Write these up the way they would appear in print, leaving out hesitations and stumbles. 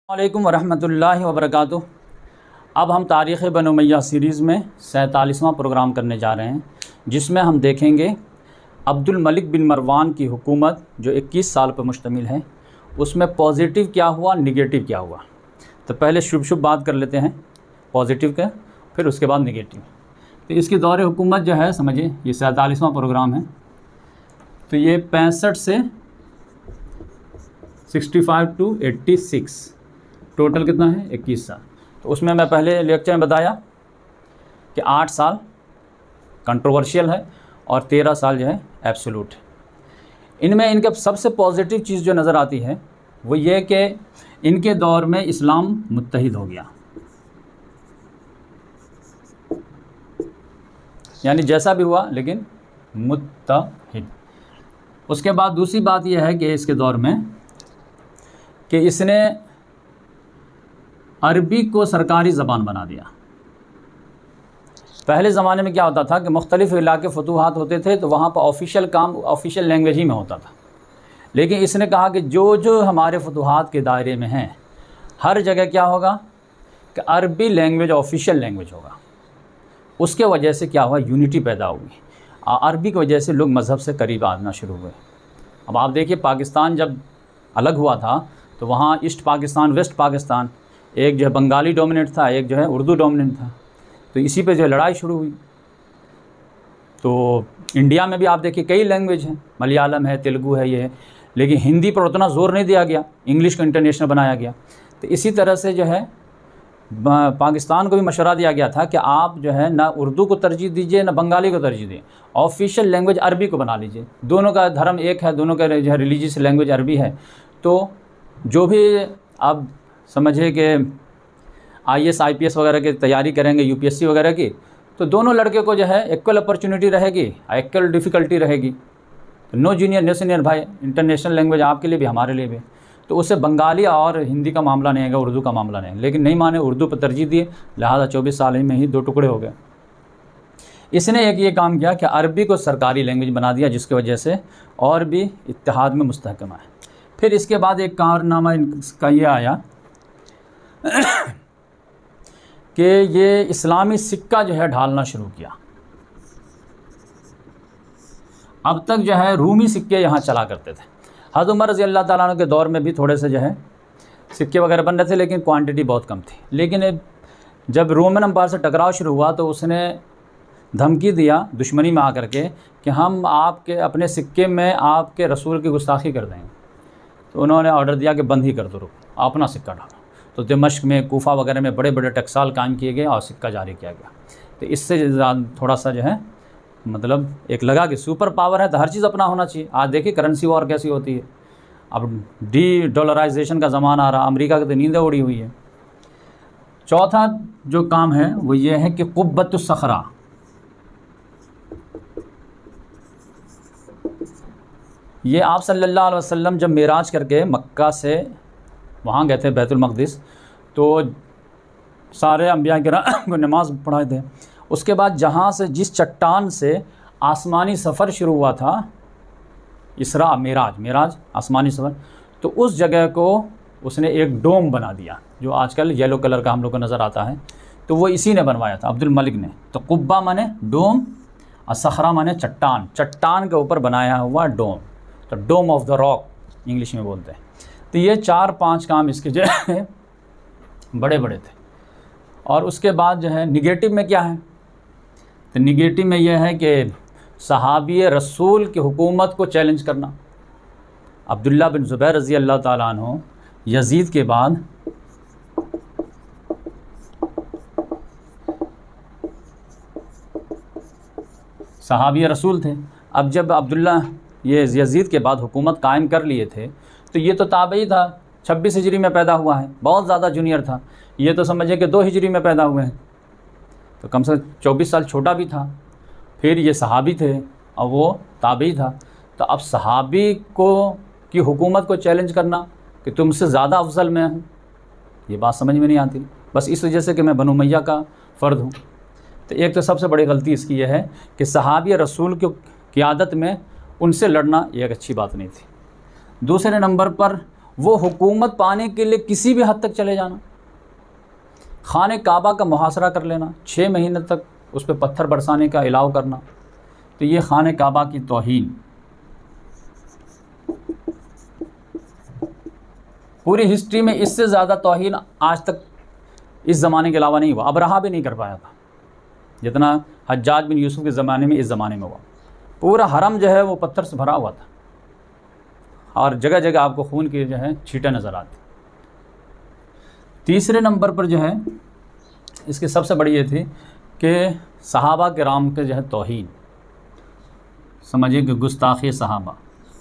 वालेकुम वरहमतुल्लाहि वबरकातुह। अब हम तारीख़ बनु उमय्या सीरीज़ में 47वां प्रोग्राम करने जा रहे हैं, जिसमें हम देखेंगे अब्दुल मलिक बिन मरवान की हुकूमत जो 21 साल पर मुश्तमिल है, उसमें पॉजिटिव क्या हुआ, निगेटिव क्या हुआ। तो पहले शुभ बात कर लेते हैं पॉजिटिव का, फिर उसके बाद निगेटिव। तो इसकी दौर हुकूमत जो है, समझिए ये 47वां प्रोग्राम है, तो ये 65 से 65 टू 86 टोटल कितना है, 21 साल। तो उसमें मैं पहले लेक्चर में बताया कि 8 साल कंट्रोवर्शियल है और 13 साल जो है एब्सोल्यूट है। इनमें इनके सबसे पॉजिटिव चीज़ जो नज़र आती है वो ये कि इनके दौर में इस्लाम मुत्तहिद हो गया, यानी जैसा भी हुआ लेकिन मुत्तहिद। उसके बाद दूसरी बात यह है कि इसके दौर में कि इसने अरबी को सरकारी ज़बान बना दिया। पहले ज़माने में क्या होता था कि मुख्तलिफ़ इलाके फतूहात होते थे, तो वहाँ पर ऑफिशियल काम ऑफिशियल लैंग्वेज ही में होता था। लेकिन इसने कहा कि जो जो हमारे फतूहात के दायरे में हैं, हर जगह क्या होगा कि अरबी लैंग्वेज ऑफिशियल लैंग्वेज होगा। उसके वजह से क्या हुआ, यूनिटी पैदा हुई। अरबी की वजह से लोग मज़हब से करीब आना शुरू हुए। अब आप देखिए, पाकिस्तान जब अलग हुआ था तो वहाँ ईस्ट पाकिस्तान, वेस्ट पाकिस्तान, एक जो है बंगाली डोमिनेट था, एक जो है उर्दू डोमिनेट था। तो इसी पे जो है लड़ाई शुरू हुई। तो इंडिया में भी आप देखिए कई लैंग्वेज हैं, मलयालम है, तेलुगु है, ये है, लेकिन हिंदी पर उतना ज़ोर नहीं दिया गया, इंग्लिश को इंटरनेशनल बनाया गया। तो इसी तरह से जो है पाकिस्तान को भी मशवरा दिया गया था कि आप जो है ना उर्दू को तरजीह दीजिए ना बंगाली को तरजीह दें, ऑफिशियल लैंग्वेज अरबी को बना लीजिए। दोनों का धर्म एक है, दोनों का जो है रिलीजियस लैंग्वेज अरबी है। तो जो भी आप समझिए कि IAS IPS वगैरह की तैयारी करेंगे, UPSC वगैरह की, तो दोनों लड़के को जो है इक्वल अपॉर्चुनिटी रहेगी, इक्वल डिफ़िकल्टी रहेगी। तो नो जूनियर नो सीनियर भाई, इंटरनेशनल लैंग्वेज आपके लिए भी हमारे लिए भी। तो उससे बंगाली और हिंदी का मामला नहीं आएगा, उर्दू का मामला नहीं, लेकिन नहीं माने, उर्दू पर तरजीह दिए, लिहाजा 24 साल में ही 2 टुकड़े हो गए। इसने एक ये काम किया कि अरबी को सरकारी लैंग्वेज बना दिया, जिसकी वजह से और भी इत्तेहाद में मुस्तहकम है। फिर इसके बाद एक कारनामा इसका ये आया कि ये इस्लामी सिक्का जो है ढालना शुरू किया। अब तक जो है रूमी सिक्के यहाँ चला करते थे। हज़रत उमर रज़ी अल्लाह ताला अन्हु के दौर में भी थोड़े से जो है सिक्के वगैरह बन रहे थे, लेकिन क्वांटिटी बहुत कम थी। लेकिन जब रोमन अम्पायर से टकराव शुरू हुआ तो उसने धमकी दिया दुश्मनी में आकर के कि हम आपके अपने सिक्के में आपके रसूल की गुस्ताखी कर देंगे। तो उन्होंने ऑर्डर दिया कि बंद ही कर दो, रुको अपना सिक्का ढालो। तो दमिश्क में, कूफा वगैरह में बड़े बड़े टकसाल कायम किए गए और सिक्का जारी किया गया। तो इससे थोड़ा सा जो है मतलब एक लगा कि सुपर पावर है तो हर चीज़ अपना होना चाहिए। आज देखिए करेंसी वॉर कैसी होती है, अब डॉलराइजेशन का ज़माना आ रहा, अमेरिका की तो नींदें उड़ी हुई है। चौथा जो काम है वो ये है कि कुब्बतुस सखरा, ये आप सल्लल्लाहु अलैहि वसल्लम जब मेराज करके मक्का से वहाँ गए थे बैतुल मक़दिस, तो सारे अंबिया किराम को नमाज़ पढ़ाए थे। उसके बाद जहाँ से जिस चट्टान से आसमानी सफ़र शुरू हुआ था, इसरा मेराज आसमानी सफ़र, तो उस जगह को उसने एक डोम बना दिया, जो आजकल येलो कलर का हम लोग को नज़र आता है। तो वो इसी ने बनवाया था, अब्दुल मलिक ने। तो कुब्बा माने डोम और सखरा माने चट्टान, चट्टान के ऊपर बनाया हुआ डोम, तो dome of the rock English में बोलते हैं। तो ये 4-5 काम इसके जो है बड़े बड़े थे। और उसके बाद जो है निगेटिव में क्या है, तो निगेटिव में यह है कि सहाबी रसूल की हुकूमत को चैलेंज करना। अब्दुल्ला बिन ज़ुबैर रज़ी अल्लाह ताला अन्हु यजीद के बाद सहाबी रसूल थे। अब जब अब्दुल्ला ये यजीद के बाद हुकूमत कायम कर लिए थे, तो ये तो ताबई था, 26 हिजरी में पैदा हुआ है, बहुत ज़्यादा जूनियर था। ये तो समझिए कि 2 हिजरी में पैदा हुए हैं, तो कम से कम 24 साल छोटा भी था। फिर ये सहाबी थे और वो ताबई था। तो अब सहाबी को की हुकूमत को चैलेंज करना कि तुमसे ज़्यादा अफजल मैं हूँ, ये बात समझ में नहीं आती, बस इस वजह से कि मैं बनु उमय्या का फ़र्द हूँ। तो एक तो सबसे बड़ी गलती इसकी यह है कि सहाबी रसूल की क़ियादत में उनसे लड़ना एक अच्छी बात नहीं थी। दूसरे नंबर पर वो हुकूमत पाने के लिए किसी भी हद तक चले जाना, खाने काबा का मुहासरा कर लेना, 6 महीने तक उस पर पत्थर बरसाने का इलाव करना, तो ये खाने काबा की तौहीन। पूरी हिस्ट्री में इससे ज़्यादा तौहीन आज तक इस ज़माने के अलावा नहीं हुआ। अबरहा भी नहीं कर पाया था जितना हज्जाज बिन यूसुफ के ज़माने में इस ज़माने में हुआ। पूरा हरम जो है वो पत्थर से भरा हुआ था और जगह जगह आपको खून की जो है छींटें नज़र आती। तीसरे नंबर पर जो है इसकी सबसे बड़ी ये थी कि सहाबा किराम के जो है तौहीन, समझिए कि गुस्ताखी सहाबा।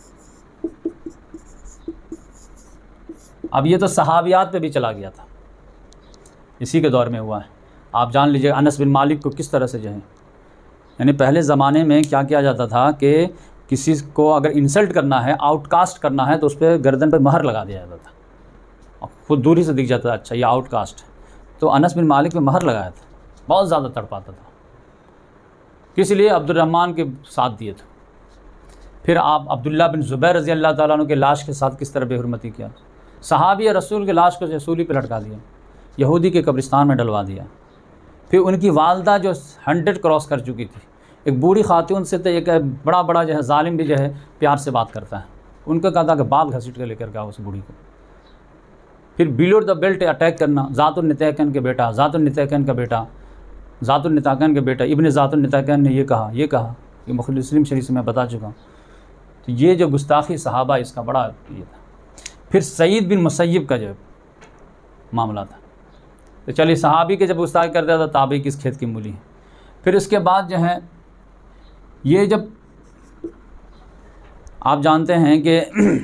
अब ये तो सहाबियात पे भी चला गया था, इसी के दौर में हुआ है। आप जान लीजिए अनस बिन मालिक को किस तरह से जो है, यानी पहले ज़माने में क्या किया जाता था कि किसी को अगर इंसल्ट करना है, आउटकास्ट करना है, तो उस पर गर्दन पर महर लगा दिया जाता था और खुद दूरी से दिख जाता था अच्छा ये आउटकास्ट। तो अनस बिन मालिक पे महर लगाया था, बहुत ज़्यादा तड़पाता था, किस लिए? अब्दुर्रहमान के साथ दिए थे। फिर आप अब्दुल्ला बिन ज़ुबैर रज़ी अल्लाह ताला अन्हु के लाश के साथ किस तरह बेहुरमती किया। सहाबी रसूल के लाश को सूली पर लटका दिया, यहूदी के कब्रिस्तान में डलवा दिया। फिर उनकी वालदा जो 100 क्रॉस कर चुकी थी, एक बूढ़ी खातून से तो एक बड़ा बड़ा जो है जालिम भी जो है प्यार से बात करता है, उनका कहा था कि बाल घसीट कर लेकर गया उस बूढ़ी को। फिर बिलो द बेल्ट अटैक करना, ज़ातुन नितैकन के बेटा, ज़ातुन नितैकन का बेटा, ज़ातुन नितैकन के बेटा इब्न ज़ातुन नितैकन ने ये कहा ये मुस्लिम शरीफ से मैं बता चुका हूँ। तो ये जो गुस्ताखी सहाबा, इसका बड़ा ये था। फिर सईद बिन मुसैयब का जो मामला था, तो चलिए सहाबी के जब गुस्ताखी कर दिया था, ताबी किस खेत की मूली है। फिर इसके बाद जो है ये जब आप जानते हैं कि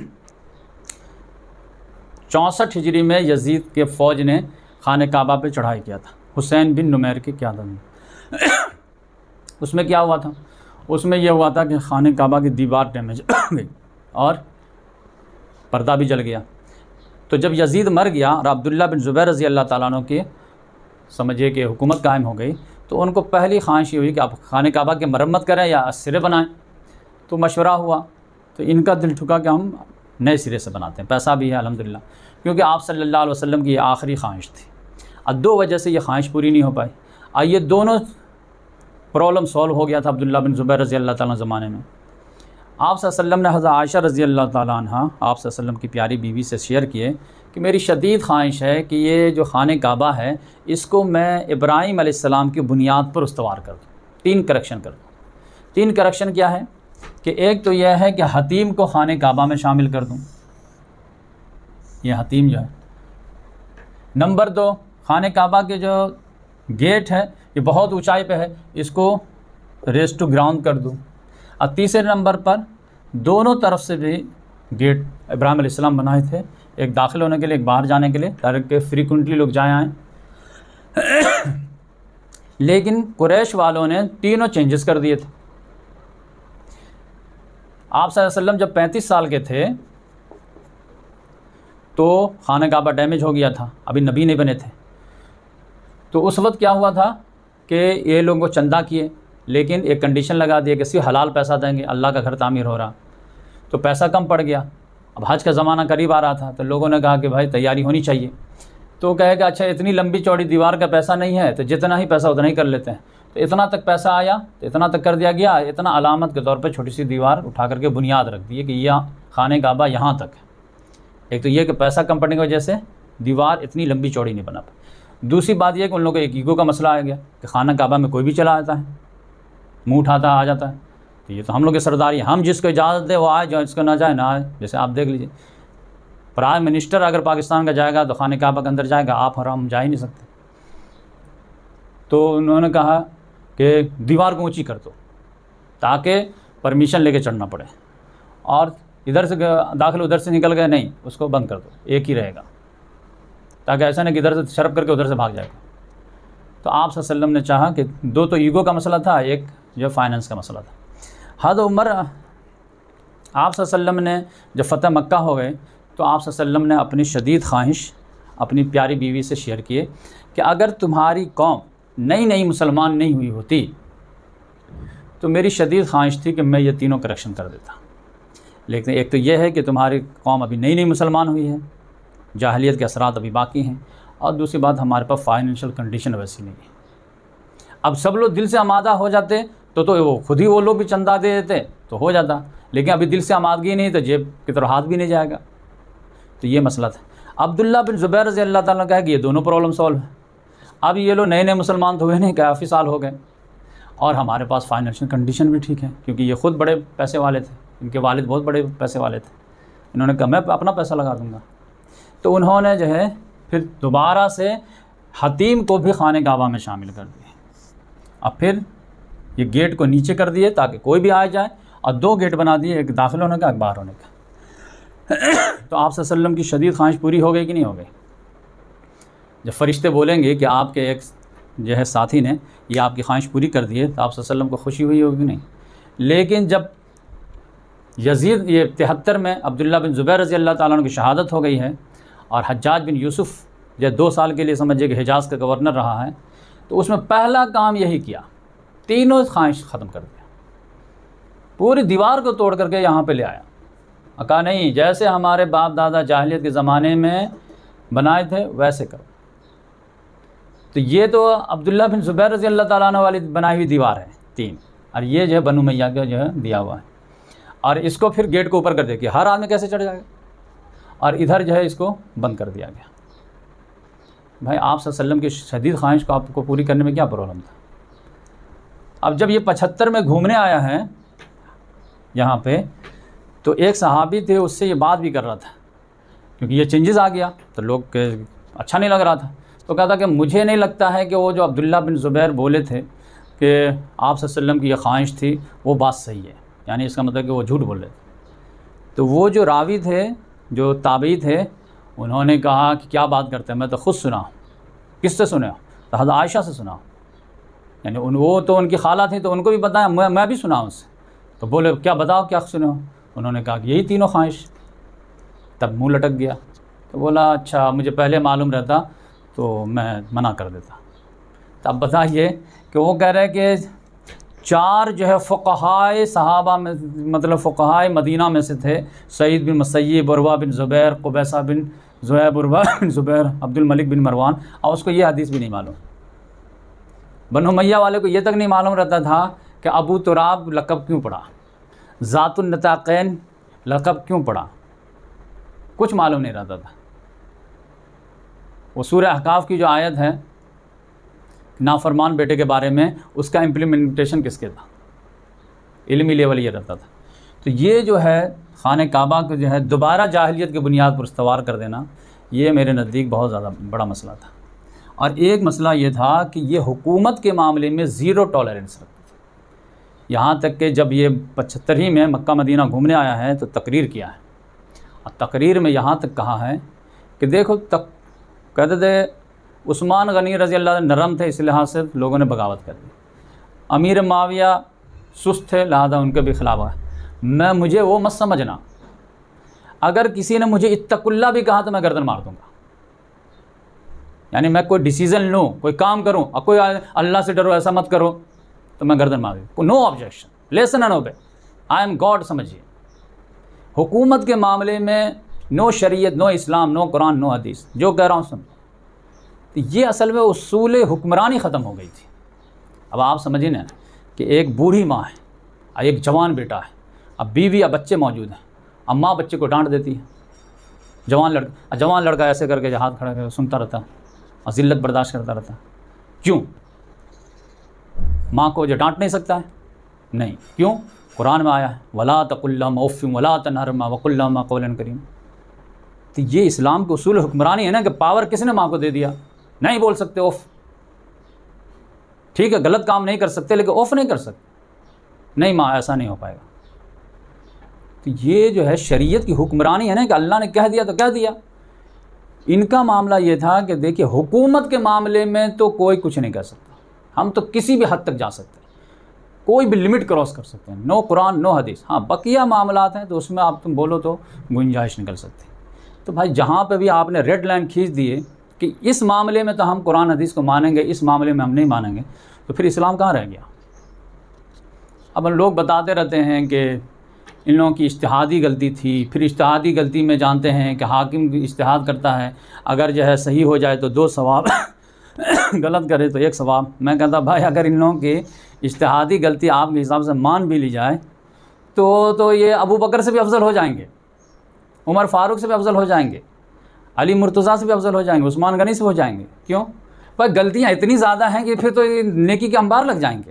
64 हिजरी में यजीद के फ़ौज ने खाने काबा पे चढ़ाई किया था, हुसैन बिन नुमैर की क़यादत में। उसमें क्या हुआ था? उसमें यह हुआ था कि खाने काबा की दीवार डैमेज हो गई और पर्दा भी जल गया। तो जब यजीद मर गया और अब्दुल्ला बिन ज़ुबैर रज़ी अल्लाह ताला अन्हु के समझिए कि हुकूमत कायम हो गई, तो उनको पहली ख्वाहिश ये हुई कि आप खाने काबा की मरम्मत करें या सिरे बनाएं। तो मशवरा हुआ, तो इनका दिल ठुका कि हम नए सिरे से बनाते हैं, पैसा भी है अल्हम्दुलिल्लाह, क्योंकि आप सल्लल्लाहु अलैहि वसल्लम की ये आखिरी ख्वाहिश थी। अब 2 वजह से ये ख्वाहिश पूरी नहीं हो पाई। ये दोनों प्रॉब्लम सॉल्व हो गया था अब्दुल्ला बिन ज़ुबैर रज़ी अल्लाह ताला ज़माने में। आप सल्लल्लाहु अलैहि वसल्लम ने हज़रत आयशा रज़ी अल्लाह ताला अन्हा आप सल्लल्लाहु अलैहि वसल्लम की प्यारी बीवी से शेयर किए कि मेरी शदीद ख्वाहिश है कि ये जो खाने काबा है इसको मैं इब्राहीम अलैहिस्सलाम की बुनियाद पर उस्तवार कर दूँ, 3 करेक्शन कर दूँ। 3 करेक्शन क्या है कि एक तो यह है कि हतीम को खाने काबा में शामिल कर दूँ, ये हतीम जो है। नंबर 2, खाने काबा के जो गेट है ये बहुत ऊंचाई पे है, इसको रेस टू ग्राउंड कर दूँ। और तीसरे नंबर पर दोनों तरफ से भी गेट इब्राहीम अलैहिस्सलाम बनाए थे, एक दाखिल होने के लिए, एक बाहर जाने के लिए, ताकि फ्रीक्वेंटली लोग जाए आएँ। लेकिन कुरैश वालों ने तीनों चेंजेस कर दिए थे। आप सल्लल्लाहु अलैहि वसल्लम जब 35 साल के थे तो खाना काबा डैमेज हो गया था, अभी नबी नहीं बने थे। तो उस वक्त क्या हुआ था कि ये लोगों को चंदा किए, लेकिन एक कंडीशन लगा दिया कि सिर्फ हलाल पैसा देंगे, अल्लाह का घर तामीर हो रहा। तो पैसा कम पड़ गया, अब हज का ज़माना करीब आ रहा था, तो लोगों ने कहा कि भाई तैयारी होनी चाहिए। तो कहेगा अच्छा इतनी लंबी चौड़ी दीवार का पैसा नहीं है, तो जितना ही पैसा उतना ही कर लेते हैं। तो इतना तक पैसा आया, तो इतना तक कर दिया गया। इतना अलामत के तौर पर छोटी सी दीवार उठा करके बुनियाद रख दी है कि यह खाने काबा यहाँ तक है। एक तो ये कि पैसा कम पड़ने की वजह से दीवार इतनी लंबी चौड़ी नहीं बना पाई। दूसरी बात यह कि उन लोगों को एक ईगो का मसला आ गया कि खाना काबा में कोई भी चला आता है, मुँह उठाता आ जाता है, तो ये तो हम लोग की सरदारी, हम जिसको इजाज़त दे वो आए, जो इसको ना जाए ना आए। जैसे आप देख लीजिए, प्राइम मिनिस्टर अगर पाकिस्तान का जाएगा तो खाने काबा के अंदर जाएगा, आप और हम जा ही नहीं सकते। तो उन्होंने कहा कि दीवार को ऊंची कर दो ताकि परमिशन लेके चढ़ना पड़े, और इधर से दाखिल उधर से निकल गए नहीं, उसको बंद कर दो, एक ही रहेगा, ताकि ऐसा नहीं कि इधर से शर्प करके उधर से भाग जाएगा। तो आप सल्लल्लाहु अलैहि वसल्लम ने चाहा कि 2 तो ईगो का मसला था, एक जो फाइनेंस का मसला था। हद उमर आप सल्लल्लाहु अलैहि वसल्लम ने जब फ़तह मक्का हो गए तो आप सल्लल्लाहु अलैहि वसल्लम ने अपनी शदीद ख्वाहिश अपनी प्यारी बीवी से शेयर किए कि अगर तुम्हारी कौम नई मुसलमान नहीं हुई होती तो मेरी शदीद ख्वाहिश थी कि मैं ये तीनों करेक्शन कर देता। लेकिन एक तो ये है कि तुम्हारी कौम अभी नई नई मुसलमान हुई है, जाहिलियत के असरात अभी बाकी हैं, और दूसरी बात हमारे पास फाइनेंशियल कंडीशन वैसी नहीं है। अब सब लोग दिल से आमादा हो जाते तो वो खुद ही वो लोग भी चंदा दे देते तो हो जाता, लेकिन अभी दिल से आमादगी नहीं तो जेब की तरफ हाथ भी नहीं जाएगा। तो ये मसला था। अब्दुल्ला बिन ज़ुबैर रज़ी अल्लाह ताला कहा कि ये दोनों प्रॉब्लम सॉल्व है। अब ये लोग नए नए मुसलमान तो हुए नहीं, काफ़ी साल हो गए, और हमारे पास फाइनेंशियल कंडीशन भी ठीक है, क्योंकि ये ख़ुद बड़े पैसे वाले थे, इनके वालिद बहुत बड़े पैसे वाले थे। इन्होंने कहा मैं अपना पैसा लगा दूँगा। तो उन्होंने जो है फिर दोबारा से हतीम को भी खाने काबा में शामिल कर दिया। अब फिर ये गेट को नीचे कर दिए ताकि कोई भी आ जाए, और 2 गेट बना दिए, एक दाखिल होने का, एक बाहर होने का। तो आप सल्लल्लाहु अलैहि वसल्लम की शदीद ख्वाहिश पूरी हो गई कि नहीं हो गई? जब फरिश्ते बोलेंगे कि आपके एक जो है साथी ने ये आपकी ख्वाहिश पूरी कर दी है, तो आप सल्लल्लाहु अलैहि वसल्लम को खुशी हुई होगी कि नहीं? लेकिन जब यजीद ये 73 में अब्दुल्ला बिन ज़ुबैर रज़ी अल्लाह ताला अन्हु की शहादत हो गई है, और हज्जाज बिन यूसुफ़ जो 2 साल के लिए समझिए कि हिजाज़ का गवर्नर रहा है, तो उसमें पहला काम यही किया, तीनों ख्वाहिश ख़त्म कर दिया, पूरी दीवार को तोड़ करके यहाँ पे ले आया। कहा नहीं, जैसे हमारे बाप दादा जाहिलियत के ज़माने में बनाए थे वैसे करो। तो ये तो अब्दुल्ला बिन ज़ुबैर रज़ी अल्लाह ताला अन्हु वाली बनाई हुई दीवार है 3, और ये जो है बनु उमय्या का जो है दिया हुआ है, और इसको फिर गेट को ऊपर कर दिया कि हर आदमी कैसे चढ़ जाएगा, और इधर जो है इसको बंद कर दिया गया। भाई आप सल्लल्लाहु अलैहि वसल्लम की शदीद ख्वाहिश को आपको पूरी करने में क्या प्रॉब्लम था? अब जब ये 75 में घूमने आया है यहाँ पे, तो एक सहाबी थे, उससे ये बात भी कर रहा था, क्योंकि ये चेंजेस आ गया तो लोग के अच्छा नहीं लग रहा था। तो कहता कि मुझे नहीं लगता है कि वो जो अब्दुल्ला बिन ज़ुबैर बोले थे कि आप सल्लल्लाहु अलैहि वसल्लम की ये ख्वाहिश थी, वो बात सही है, यानी इसका मतलब कि वो झूठ बोल रहे थे। तो वो जो रावी थे, जो ताबी थे, उन्होंने कहा कि क्या बात करते हैं, मैं तो ख़ुद सुना हूँ। किससे सुने हो? तो हज़रत आयशा से सुना, यानी वो तो उनकी खाला थी तो उनको भी बताया, मैं भी सुना उससे। तो बोले क्या बताओ क्या सुने हो? उन्होंने कहा कि यही तीनों ख्वाहिश। तब मुंह लटक गया, तो बोला अच्छा मुझे पहले मालूम रहता तो मैं मना कर देता। तब बताइए कि वो कह रहे हैं कि 4 जो है फ़ुक़हाए सहाबा में, मतलब फ़ुक़हाए मदीना में से थे, सईद बिन मुसय्यब, उरवा बिन ज़ुबैर, क़ुबैसा बिन ज़ुहैब, उरवा बिन ज़ुबैर, अब्दुल मलिक बिन मरवान, और उसको ये हदीस भी नहीं मालूम। बनु उमय्या वाले को ये तक नहीं मालूम रहता था कि अबू तुराब लक़ब क्यों पड़ा, ज़ातुन नताक़ैन लक़ब क्यों पड़ा, कुछ मालूम नहीं रहता था। वो सूरह अहकाफ़ की जो आयत है नाफरमान बेटे के बारे में, उसका इम्प्लीमेंटेशन किसके था, इल्मी लेवल ये रहता था। तो ये जो है खाने काबा को जो है दोबारा जाहिलियत की बुनियाद पर इस्तवार कर देना, ये मेरे नज़दीक बहुत ज़्यादा बड़ा मसला था। और एक मसला ये था कि ये हुकूमत के मामले में ज़ीरो टॉलरेंस रखते थे। यहाँ तक कि जब ये 75 ही में मक्का मदीना घूमने आया है तो तकरीर किया है, और तकरीर में यहाँ तक कहा है कि देखो कहते थे उस्मान गनी रज़ी अल्लाह नरम थे, इस लिहाज से लोगों ने बगावत कर दी। अमीर माविया सुस्त थे, लिहाजा उनके भी खिलाफ है। मुझे वो मत समझना, अगर किसी ने मुझे इत्तकुल्लाह भी कहा तो मैं गर्दन मार दूँगा। यानी मैं कोई डिसीज़न लूँ, कोई काम करूँ, और कोई अल्लाह से डरो ऐसा मत करो, तो मैं गर्दन मार दूँ। नो ऑब्जेक्शन, लेसन एंड ओबे, आई एम गॉड। समझिए, हुकूमत के मामले में नो शरीयत, नो इस्लाम, नो कुरान, नो हदीस, जो कह रहा हूँ सुन। तो ये असल में उसूल हुक्मरानी ख़त्म हो गई थी। अब आप समझिए ना कि एक बूढ़ी माँ है और एक जवान बेटा है, अब बीवी या बच्चे मौजूद हैं, अब माँ बच्चे को डांट देती है। जवान लड़का ऐसे करके हाथ खड़ा करके सुनता रहता और ज़िल्लत बर्दाश्त करता रहता। क्यों? माँ को जो डांट नहीं सकता है? नहीं। क्यों? कुरान में आया है वला तकुल्लहुमा उफ़्फ़िन वला तनहरहुमा वक़ुल लहुमा क़ौलन करीम। तो ये इस्लाम के उसूल हुक्मरानी है ना, कि पावर किसने माँ को दे दिया, नहीं बोल सकते ओफ़। ठीक है, गलत काम नहीं कर सकते, लेकिन ओफ़ नहीं कर सकते। नहीं माँ, ऐसा नहीं हो पाएगा। तो ये जो है शरीयत की हुक्मरानी है ना, कि अल्लाह ने कह दिया तो कह दिया। इनका मामला ये था कि देखिए, हुकूमत के मामले में तो कोई कुछ नहीं कर सकता, हम तो किसी भी हद तक जा सकते हैं, कोई भी लिमिट क्रॉस कर सकते हैं। नो कुरान, नो हदीस। हाँ, बकिया मामलात हैं तो उसमें आप तुम बोलो तो गुंजाइश निकल सकती। तो भाई जहाँ पे भी आपने रेड लाइन खींच दिए कि इस मामले में तो हम कुरान हदीस को मानेंगे, इस मामले में हम नहीं मानेंगे, तो फिर इस्लाम कहाँ रह गया? अब लोग बताते रहते हैं कि इन लोगों की इज्तिहादी गलती थी। फिर इज्तिहादी गलती में जानते हैं कि हाकिम इज्तिहाद करता है, अगर जो है सही हो जाए तो 2 सवाब गलत करे तो 1 सवाब। मैं कहता भाई अगर इन लोगों की इज्तिहादी गलती आपके हिसाब से मान भी ली जाए तो ये अबू बकर से भी अफजल हो जाएंगे, उमर फ़ारूक से भी अफजल हो जाएंगे, अली मुर्तज़ा से भी अफजल हो जाएंगे, उस्मान गनी से हो जाएंगे। क्यों? पर गलतियाँ इतनी ज़्यादा हैं कि फिर तो नेकी के अंबार लग जाएंगे।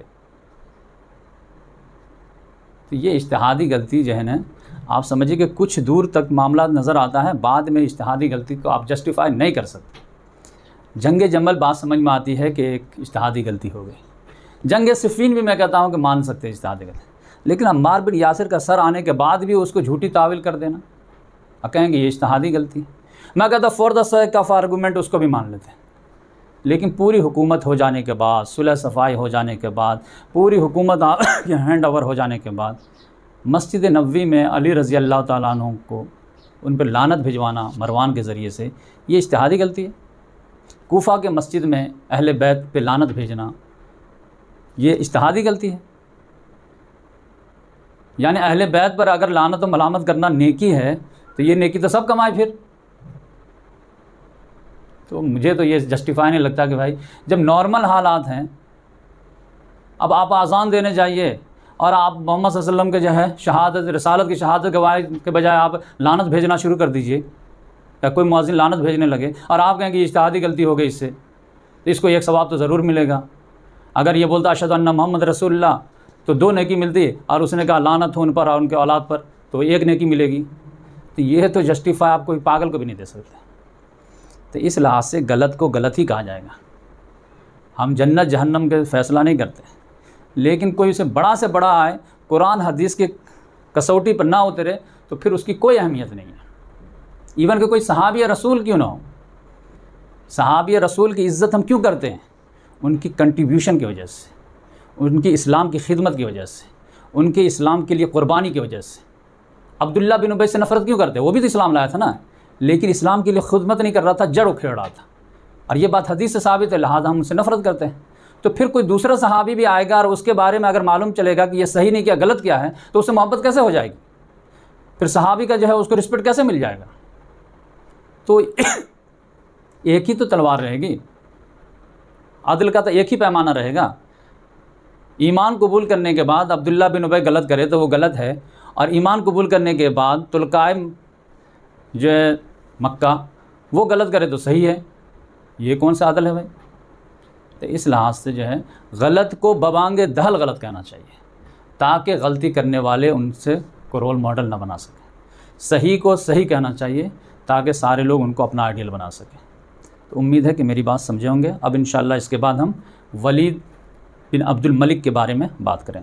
तो ये इज्तिहादी गलती जो है ना, आप समझिए कि कुछ दूर तक मामला नज़र आता है, बाद में इज्तिहादी गलती को आप जस्टिफाई नहीं कर सकते। जंग जमल बात समझ में आती है कि एक इज्तिहादी गलती हो गई। जंग सिफ़ीन भी मैं कहता हूँ कि मान सकते हैं इज्तिहादी गलती, लेकिन अम्मार बिन यासिर का सर आने के बाद भी उसको झूठी तावील कर देना और कहेंगे ये इज्तिहादी गलती। मैं कहता for the sake of argument उसको भी मान लेते हैं, लेकिन पूरी हुकूमत हो जाने के बाद, सुलह सफ़ाई हो जाने के बाद, पूरी हुकूमत हैंड ओवर हो जाने के बाद, मस्जिद नबवी में अली रज़ी अल्लाह ताला अन्हु को उन पर लानत भिजवाना मरवान के ज़रिए से, ये इज्तिहादी गलती है। कूफा के मस्जिद में अहले बैत पे लानत भेजना, ये इज्तिहादी गलती है। यानी अहले बैत पर अगर लानत व मलामत करना नेकी है तो ये नेकी तो सब कमाए फिर। तो मुझे तो ये जस्टिफाई नहीं लगता कि भाई जब नॉर्मल हालात हैं, अब आप आज़ान देने जाइए और आप मोहम्मद सल्लल्लाहु अलैहि वसल्लम के जो है शहादत रिसालत की शहादत गवाही के बजाय आप लानत भेजना शुरू कर दीजिए, या कोई मुअज़्ज़िन लानत भेजने लगे और आप कहें कि इज्तिहादी गलती हो गई इससे, तो इसको 1 सवाब तो ज़रूर मिलेगा। अगर ये बोलता अशहदु अन्ना मोहम्मद रसूलुल्लाह तो 2 नेकी मिलती, और उसने कहा लानत हो उन पर और उनके औलाद पर तो 1 नेकी मिलेगी। तो ये तो जस्टिफाई आप कोई पागल को भी नहीं दे सकते। तो इस लिहाज से गलत को गलत ही कहा जाएगा। हम जन्नत जहन्नम के फ़ैसला नहीं करते, लेकिन कोई उसे बड़ा से बड़ा आए, कुरान हदीस की कसौटी पर ना उतरे तो फिर उसकी कोई अहमियत नहीं है। इवन कि कोई सहाबी रसूल क्यों ना हो, सहाबी रसूल की इज़्ज़त हम क्यों करते हैं? उनकी कंट्रीब्यूशन की वजह से, उनकी इस्लाम की खिदमत की वजह से, उनके इस्लाम के लिए क़ुरबानी की वजह से। अब्दुल्ला बिन उबई से नफ़रत क्यों करते? वो भी तो इस्लाम लाया था ना, लेकिन इस्लाम के लिए खिदमत नहीं कर रहा था, जड़ उखेड़ रहा था, और ये बात हदीस से साबित है, लिहाजा हम उनसे नफ़रत करते हैं। तो फिर कोई दूसरा सहाबी भी आएगा और उसके बारे में अगर मालूम चलेगा कि ये सही नहीं किया, गलत किया है, तो उससे मोहब्बत कैसे हो जाएगी? फिर सहाबी का जो है उसको रिस्पेक्ट कैसे मिल जाएगा? तो एक ही तो तलवार रहेगी, अदल का तो एक ही पैमाना रहेगा। ईमान कबूल करने के बाद अब्दुल्ला बिन उबई गलत करे तो वो गलत है, और ईमान कबूल करने के बाद तुलकाय जो है मक्का वो गलत करे तो सही है। ये कौन सा अदल है भाई? तो इस लिहाज से जो है गलत को बबांगे दहल गलत कहना चाहिए, ताकि गलती करने वाले उनसे को रोल मॉडल ना बना सकें। सही को सही कहना चाहिए ताकि सारे लोग उनको अपना आइडियल बना सकें। तो उम्मीद है कि मेरी बात समझे होंगे। अब इंशाअल्लाह इसके बाद हम वलीद बिन अब्दुल मलिक के बारे में बात करेंगे।